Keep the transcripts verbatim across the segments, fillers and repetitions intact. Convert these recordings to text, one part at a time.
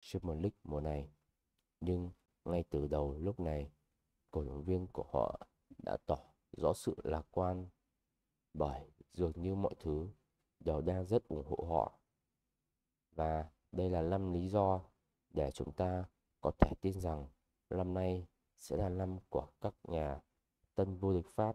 Champions League mùa này. Nhưng ngay từ đầu lúc này, cổ động viên của họ đã tỏ rõ sự lạc quan, bởi dường như mọi thứ đều đang rất ủng hộ họ. Và đây là năm lý do để chúng ta có thể tin rằng năm nay sẽ là năm của các nhà tân vô địch Pháp.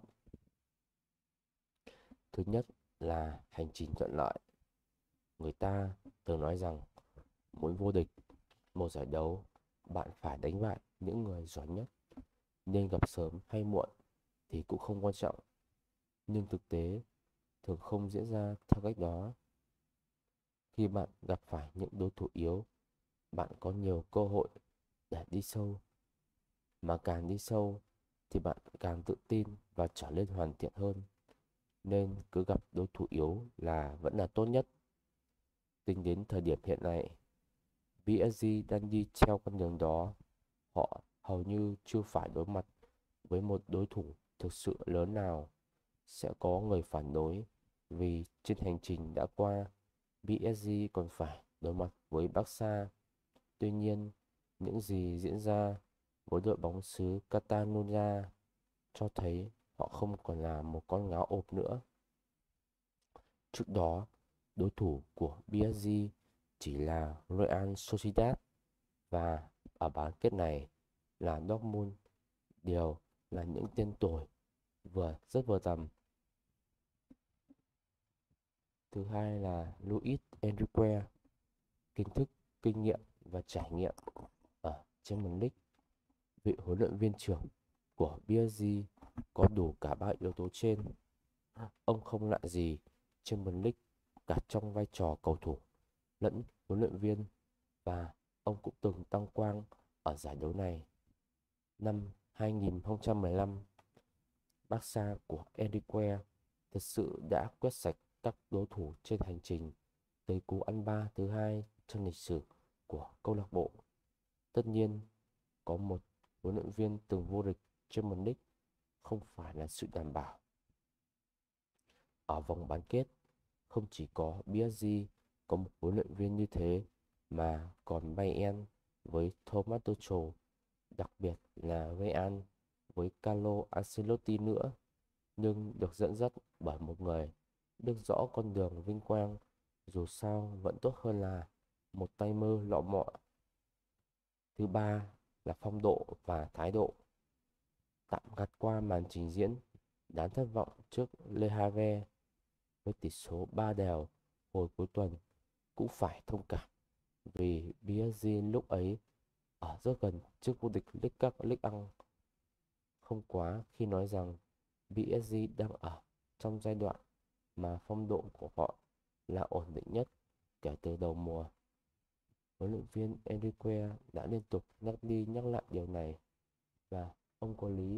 Thứ nhất là hành trình thuận lợi. Người ta thường nói rằng muốn vô địch một giải đấu, bạn phải đánh bại những người giỏi nhất. Nên gặp sớm hay muộn thì cũng không quan trọng. Nhưng thực tế thường không diễn ra theo cách đó. Khi bạn gặp phải những đối thủ yếu, bạn có nhiều cơ hội để đi sâu. Mà càng đi sâu thì bạn càng tự tin và trở nên hoàn thiện hơn. Nên cứ gặp đối thủ yếu là vẫn là tốt nhất. Tính đến thời điểm hiện nay, pê ét giê đang đi theo con đường đó. Họ hầu như chưa phải đối mặt với một đối thủ thực sự lớn nào. Sẽ có người phản đối vì trên hành trình đã qua, pê ét giê còn phải đối mặt với Barca. Tuy nhiên, những gì diễn ra với đội bóng xứ Catalonia cho thấy họ không còn là một con ngáo ộp nữa. Trước đó, đối thủ của pê ét giê chỉ là Real Sociedad, và ở bán kết này là Dortmund, đều là những tên tuổi vừa rất vừa tầm. Thứ hai là Luis Enrique, kiến thức, kinh nghiệm và trải nghiệm ở Champions League. Vị huấn luyện viên trưởng của pê ét giê có đủ cả ba yếu tố trên. Ông không lạ gì Champions League cả trong vai trò cầu thủ lẫn huấn luyện viên, và ông cũng từng tăng quang ở giải đấu này. Năm hai nghìn không trăm mười lăm, Barca của Enrique thực sự đã quét sạch các đối thủ trên hành trình tới cú ăn ba thứ hai trong lịch sử của câu lạc bộ. Tất nhiên, có một huấn luyện viên từng vô địch Champions League không phải là sự đảm bảo. Ở vòng bán kết, không chỉ có pê ét giê có một huấn luyện viên như thế, mà còn Bayern với Thomas Tuchel, đặc biệt là Real với Carlo Ancelotti nữa, nhưng được dẫn dắt bởi một người biết rõ con đường vinh quang, dù sao vẫn tốt hơn là một tay mơ lọ mọ. Thứ ba là phong độ và thái độ. Tạm gạt qua màn trình diễn đáng thất vọng trước Le Havre với tỷ số ba đều hồi cuối tuần, cũng phải thông cảm vì pê ét giê lúc ấy ở rất gần trước vô địch League các League One. Không quá khi nói rằng pê ét giê đang ở trong giai đoạn mà phong độ của họ là ổn định nhất kể từ đầu mùa. Huấn luyện viên Enrique đã liên tục nhắc đi nhắc lại điều này, và ông có lý.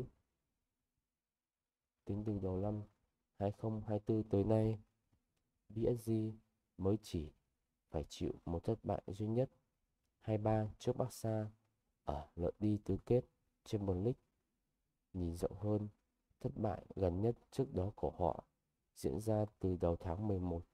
Tính từ đầu năm hai không hai tư tới nay, pê ét giê mới chỉ phải chịu một thất bại duy nhất, hai ba trước Barca ở lượt đi tứ kết Champions League. Nhìn rộng hơn, thất bại gần nhất trước đó của họ diễn ra từ đầu tháng mười một